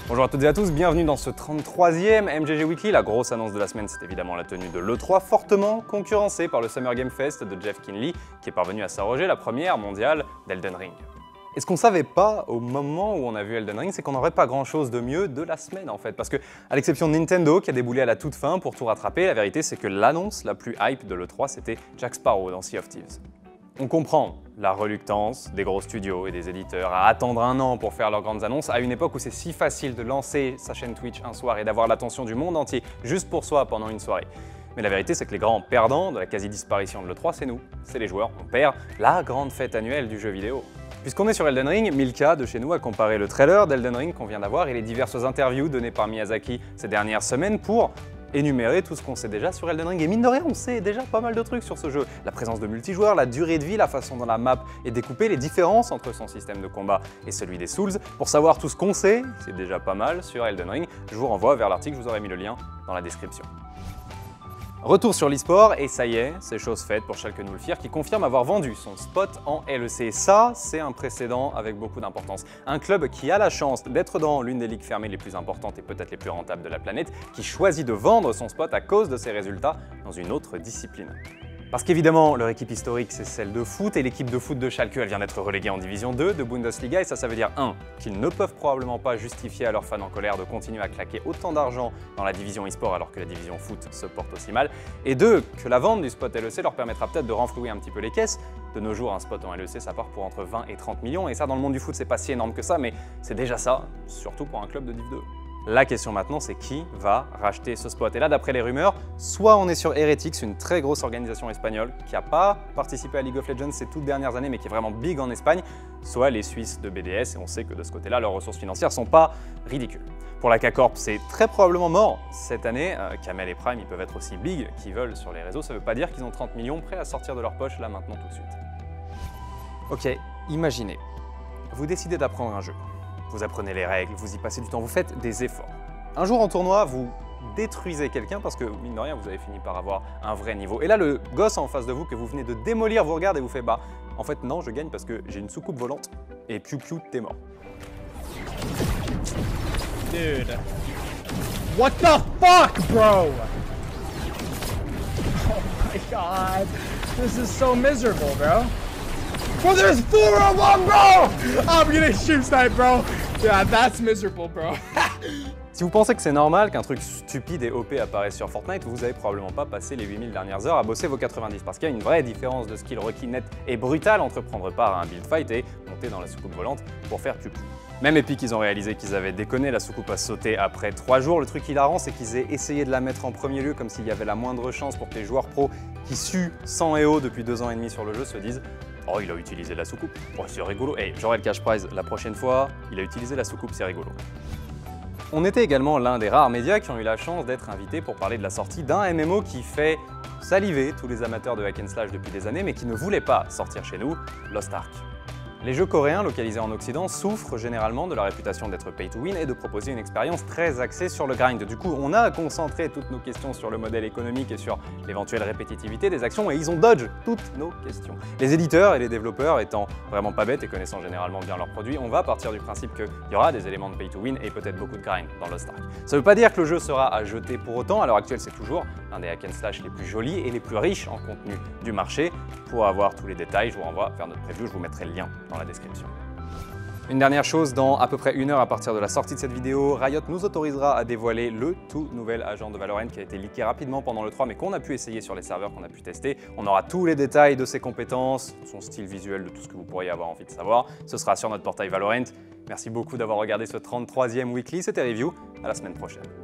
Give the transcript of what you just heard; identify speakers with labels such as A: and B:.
A: Bonjour à toutes et à tous, bienvenue dans ce 33e MGG Weekly. La grosse annonce de la semaine, c'est évidemment la tenue de l'E3, fortement concurrencée par le Summer Game Fest de Jeff Keighley, qui est parvenu à s'arroger la première mondiale d'Elden Ring. Et ce qu'on savait pas au moment où on a vu Elden Ring, c'est qu'on n'aurait pas grand chose de mieux de la semaine en fait. Parce que, à l'exception de Nintendo qui a déboulé à la toute fin pour tout rattraper, la vérité c'est que l'annonce la plus hype de l'E3 c'était Jack Sparrow dans Sea of Thieves. On comprend la reluctance des gros studios et des éditeurs à attendre un an pour faire leurs grandes annonces à une époque où c'est si facile de lancer sa chaîne Twitch un soir et d'avoir l'attention du monde entier juste pour soi pendant une soirée. Mais la vérité, c'est que les grands perdants de la quasi-disparition de l'E3, c'est nous, c'est les joueurs. On perd la grande fête annuelle du jeu vidéo. Puisqu'on est sur Elden Ring, Milka de chez nous a comparé le trailer d'Elden Ring qu'on vient d'avoir et les diverses interviews données par Miyazaki ces dernières semaines pour énumérer tout ce qu'on sait déjà sur Elden Ring. Et mine de rien, on sait déjà pas mal de trucs sur ce jeu. La présence de multijoueurs, la durée de vie, la façon dont la map est découpée, les différences entre son système de combat et celui des Souls. Pour savoir tout ce qu'on sait, c'est déjà pas mal sur Elden Ring, je vous renvoie vers l'article, je vous aurai mis le lien dans la description. Retour sur l'e-sport, et ça y est, c'est chose faite pour Schalke 04 qui confirme avoir vendu son spot en LEC. Ça, c'est un précédent avec beaucoup d'importance. Un club qui a la chance d'être dans l'une des ligues fermées les plus importantes et peut-être les plus rentables de la planète, qui choisit de vendre son spot à cause de ses résultats dans une autre discipline. Parce qu'évidemment, leur équipe historique, c'est celle de foot, et l'équipe de foot de Schalke, elle vient d'être reléguée en Division 2 de Bundesliga, et ça veut dire 1. Qu'ils ne peuvent probablement pas justifier à leurs fans en colère de continuer à claquer autant d'argent dans la division e-sport alors que la division foot se porte aussi mal, et 2. Que la vente du spot LEC leur permettra peut-être de renflouer un petit peu les caisses. De nos jours, un spot en LEC, ça part pour entre 20 et 30 millions, et ça, dans le monde du foot, c'est pas si énorme que ça, mais c'est déjà ça, surtout pour un club de Div 2. La question maintenant, c'est qui va racheter ce spot? Et là, d'après les rumeurs, soit on est sur Heretics, une très grosse organisation espagnole qui n'a pas participé à League of Legends ces toutes dernières années, mais qui est vraiment big en Espagne, soit les Suisses de BDS, et on sait que de ce côté-là, leurs ressources financières sont pas ridicules. Pour la K-Corp, c'est très probablement mort cette année. Kamel et Prime, ils peuvent être aussi big qu'ils veulent sur les réseaux. Ça ne veut pas dire qu'ils ont 30 millions prêts à sortir de leur poche là, maintenant, tout de suite. Ok, imaginez, vous décidez d'apprendre un jeu. Vous apprenez les règles, vous y passez du temps, vous faites des efforts. Un jour en tournoi, vous détruisez quelqu'un parce que, mine de rien, vous avez fini par avoir un vrai niveau. Et là, le gosse en face de vous que vous venez de démolir vous regarde et vous fait « Bah, en fait, non, je gagne parce que j'ai une soucoupe volante. » Et piou piou, t'es mort.
B: Dude. What the fuck, bro? Oh my god. This is so miserable, bro. Bro, there's 4 on 1, bro! I'm gonna shoot snipe, bro. Yeah, that's miserable, bro.
A: Si vous pensez que c'est normal qu'un truc stupide et OP apparaisse sur Fortnite, vous avez probablement pas passé les 8000 dernières heures à bosser vos 90, parce qu'il y a une vraie différence de skill requis net et brutal entre prendre part à un build fight et monter dans la soucoupe volante pour faire piou-piou. Même Epic, ils ont réalisé qu'ils avaient déconné, la soucoupe a sauté après 3 jours. Le truc hilarant, c'est qu'ils aient essayé de la mettre en premier lieu comme s'il y avait la moindre chance pour que les joueurs pros qui suent 100 EO depuis 2 ans et demi sur le jeu se disent « Oh, il a utilisé la soucoupe, oh, c'est rigolo, hey, j'aurai le cash prize la prochaine fois, il a utilisé la soucoupe, c'est rigolo. » On était également l'un des rares médias qui ont eu la chance d'être invités pour parler de la sortie d'un MMO qui fait saliver tous les amateurs de hack and slash depuis des années, mais qui ne voulait pas sortir chez nous, Lost Ark. Les jeux coréens localisés en Occident souffrent généralement de la réputation d'être pay to win et de proposer une expérience très axée sur le grind. Du coup, on a concentré toutes nos questions sur le modèle économique et sur l'éventuelle répétitivité des actions et ils ont dodge toutes nos questions. Les éditeurs et les développeurs étant vraiment pas bêtes et connaissant généralement bien leurs produits, on va partir du principe qu'il y aura des éléments de pay to win et peut-être beaucoup de grind dans Lost Ark. Ça veut pas dire que le jeu sera à jeter pour autant, à l'heure actuelle c'est toujours un des hack and slash les plus jolis et les plus riches en contenu du marché. Pour avoir tous les détails, je vous renvoie vers notre preview, je vous mettrai le lien dans la description. Une dernière chose, dans à peu près 1 heure à partir de la sortie de cette vidéo, Riot nous autorisera à dévoiler le tout nouvel agent de Valorant qui a été leaké rapidement pendant le 3 mais qu'on a pu essayer sur les serveurs qu'on a pu tester. On aura tous les détails de ses compétences, son style visuel, de tout ce que vous pourriez avoir envie de savoir. Ce sera sur notre portail Valorant. Merci beaucoup d'avoir regardé ce 33e Weekly, c'était Review, à la semaine prochaine.